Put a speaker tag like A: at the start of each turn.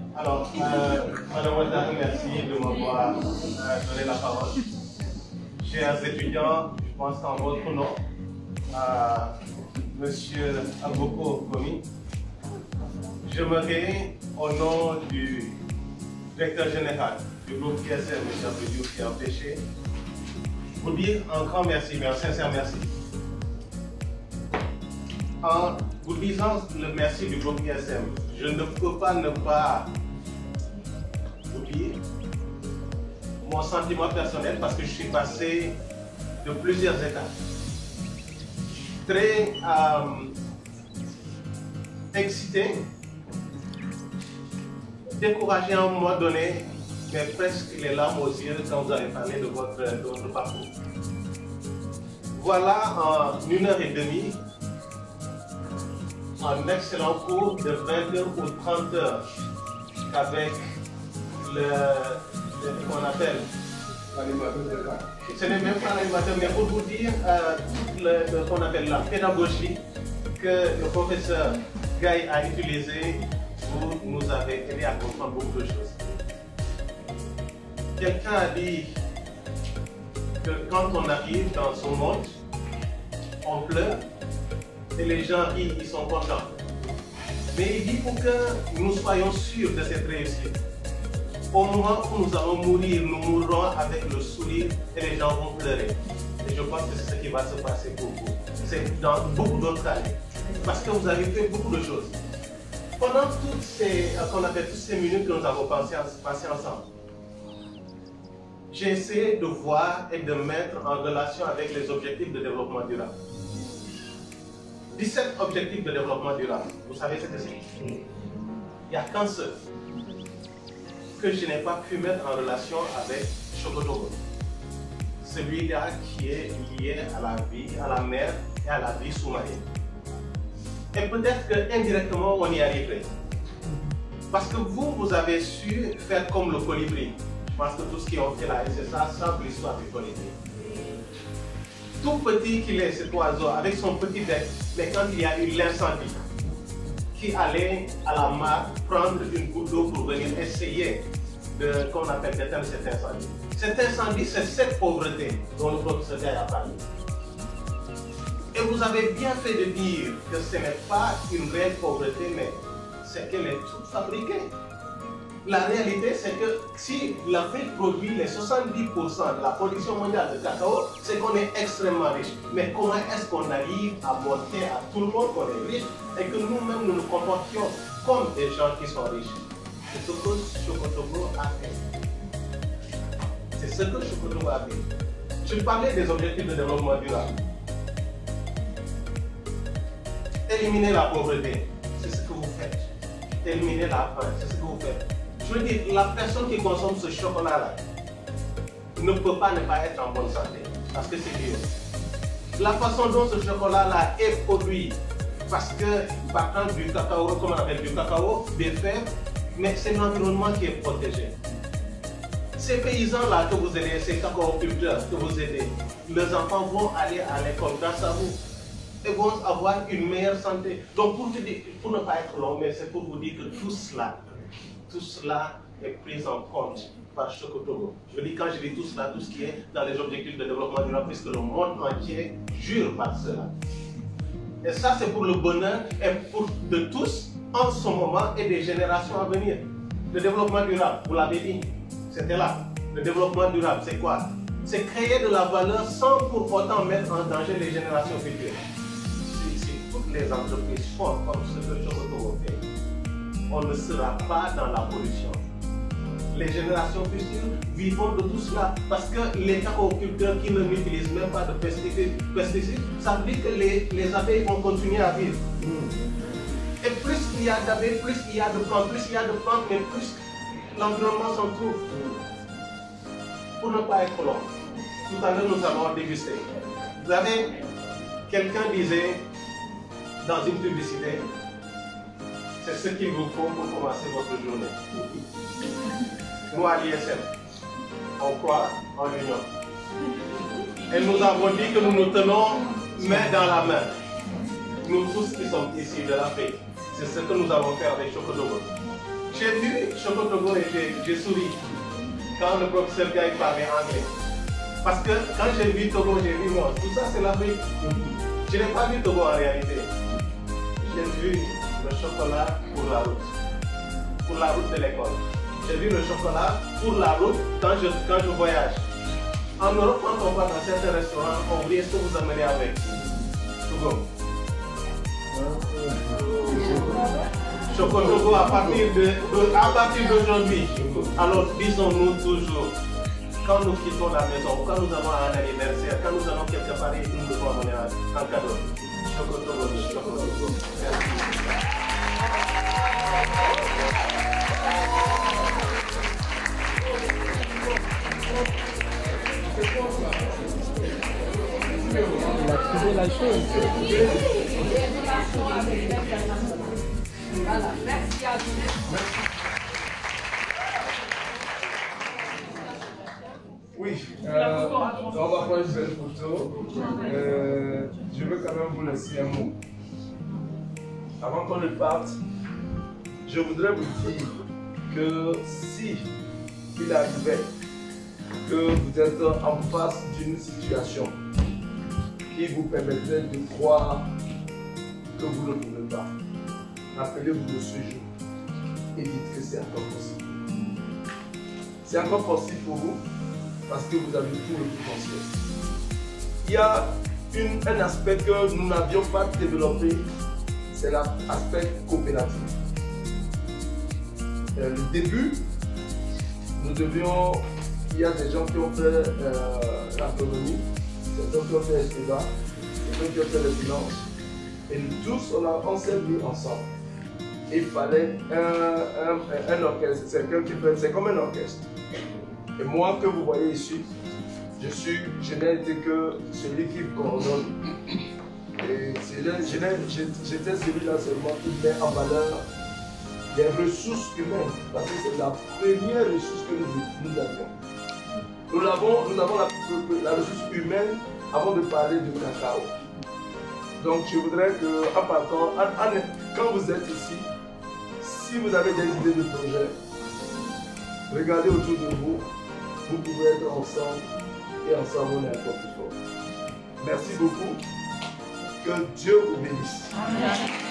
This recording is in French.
A: Alors, Madame Ouattara, merci de m'avoir donné la parole. Chers étudiants, je pense qu'en votre nom, Monsieur Aboko Komi, j'aimerais, au nom du directeur général du groupe ISM, M. Abdou qui a empêché, vous dire un grand merci, mais un sincère merci. En vous disant le merci du groupe ISM, je ne peux pas ne pas vous dire mon sentiment personnel parce que je suis passé de plusieurs étapes. Très excité, découragé à un moment donné, mais presque les larmes aux yeux quand vous avez parlé de votre parcours. Voilà en 1h30 un excellent cours de 20h ou 30h avec qu'on appelle l'animateur. Ce n'est même pas l'animateur, mais pour vous dire qu'on appelle la pédagogie que le professeur Gaye a utilisée, vous nous avez aidé à comprendre beaucoup de choses. Quelqu'un a dit que quand on arrive dans son monde, on pleure et les gens rient, ils sont contents. Mais il dit pour que nous soyons sûrs de cette réussite. Au moment où nous allons mourir, nous mourrons avec le sourire et les gens vont pleurer. Et je pense que c'est ce qui va se passer pour vous. C'est dans beaucoup d'autres années. Parce que vous avez fait beaucoup de choses. Pendant toutes ces minutes que nous avons passées ensemble, j'ai essayé de voir et de mettre en relation avec les objectifs de développement durable. 17 objectifs de développement durable. Vous savez ce que c'est? Il n'y a qu'un seul que je n'ai pas pu mettre en relation avec Chocotogo. Celui-là qui est lié à la vie, à la mer et à la vie sous-marine. Et peut-être qu'indirectement, on y arriverait. Parce que vous avez su faire comme le colibri. Je pense que tous qui ont fait la SSA savent l'histoire du colibri. Tout petit qu'il est, cet oiseau, avec son petit bec, mais quand il y a eu l'incendie, qui allait à la mare prendre une goutte d'eau pour venir essayer qu'on appelle d'éteindre cet incendie. Cet incendie, c'est cette pauvreté dont le professeur Gaye a parlé. Et vous avez bien fait de dire que ce n'est pas une réelle pauvreté, mais c'est qu'elle est toute fabriquée. La réalité, c'est que si l'Afrique produit les 70% de la production mondiale de cacao, c'est qu'on est extrêmement riche. Mais comment est-ce qu'on arrive à montrer à tout le monde qu'on est riche et que nous-mêmes nous comportions comme des gens qui sont riches? C'est ce que Chocotogo a fait. C'est ce que Chocotogo a fait. Je parlais des objectifs de développement durable. Éliminer la pauvreté, c'est ce que vous faites. Éliminer la faim, c'est ce que vous faites. Je veux dire, la personne qui consomme ce chocolat-là ne peut pas ne pas être en bonne santé, parce que c'est bio. La façon dont ce chocolat-là est produit, parce que partant du cacao, comme on appelle du cacao, des fèves, mais c'est l'environnement qui est protégé. Ces paysans-là que vous aidez, ces cacaoculteurs que vous aidez, leurs enfants vont aller à l'école grâce à vous et vont avoir une meilleure santé. Donc pour ne pas être long, mais c'est pour vous dire que tout cela est pris en compte par Chocotogo. Je dis quand je dis tout cela, tout ce qui est dans les objectifs de développement durable, puisque le monde entier jure par cela. Et ça, c'est pour le bonheur et de tous en ce moment et des générations à venir. Le développement durable, vous l'avez dit, c'était là. Le développement durable, c'est quoi? C'est créer de la valeur sans pour autant mettre en danger les générations futures. Si toutes les entreprises font comme ce que Chocotogo fait, on ne sera pas dans la pollution. Les générations futures vivront de tout cela parce que les cacaoculteurs qui n'utilisent même pas de pesticides, ça veut dire que les abeilles vont continuer à vivre. Et plus il y a d'abeilles, plus il y a de plantes, mais plus l'environnement s'en trouve. Pour ne pas être long, tout à l'heure nous avons dégusté. Vous savez, quelqu'un disait dans une publicité, c'est ce qu'il vous faut pour commencer votre journée. Nous à l'ISM, on croit en l'union. Et nous avons dit que nous nous tenons main dans la main. Nous tous qui sommes ici de l'Afrique, c'est ce que nous avons fait avec Chocotogo. J'ai vu Choco Togo et j'ai souri quand le professeur Gaï parlait anglais. Parce que quand j'ai vu Togo, j'ai vu moi. Tout ça, c'est l'Afrique. Je n'ai pas vu Togo en réalité. J'ai vu le chocolat pour la route de l'école. J'ai vu le chocolat pour la route quand je voyage. En Europe, quand on va dans certains restaurants, on dit est-ce que vous amenez avec Togo. Chocotogo à partir d'aujourd'hui. Alors disons-nous toujours, quand nous quittons la maison, quand nous avons un anniversaire, quand nous allons quelque part et nous devons amener un cadeau. Chocotogo, Chocotogo.
B: Il a trouvé la chose.
C: Voilà, merci à vous.
D: Oui, on va prendre une belle photo. Je veux quand même vous laisser un mot. Avant qu'on ne parte, je voudrais vous dire que si il arrivait que vous êtes en face d'une situation qui vous permettrait de croire que vous ne pouvez pas, rappelez-vous de ce jour et dites que c'est encore possible. C'est encore possible pour vous parce que vous avez tout le potentiel. Il y a un aspect que nous n'avions pas développé, c'est l'aspect coopératif. Le début, il y a des gens qui ont fait l'autonomie, certains qui ont fait l'ESTEVA, certains qui ont fait les finances. Et nous tous, on s'est mis ensemble. Il fallait un orchestre, c'est comme un orchestre. Et moi que vous voyez ici, je n'ai été que celui qui coordonne. Et j'étais celui-là seulement qui met en valeur les ressources humaines, parce que c'est la première ressource que nous avions. Nous avons la ressource humaine avant de parler du cacao. Donc je voudrais que, en partant, quand vous êtes ici, si vous avez des idées de projet, regardez autour de vous, vous pouvez être ensemble et ensemble on est encore plus fort. Merci beaucoup. Que Dieu vous bénisse.
C: Amen.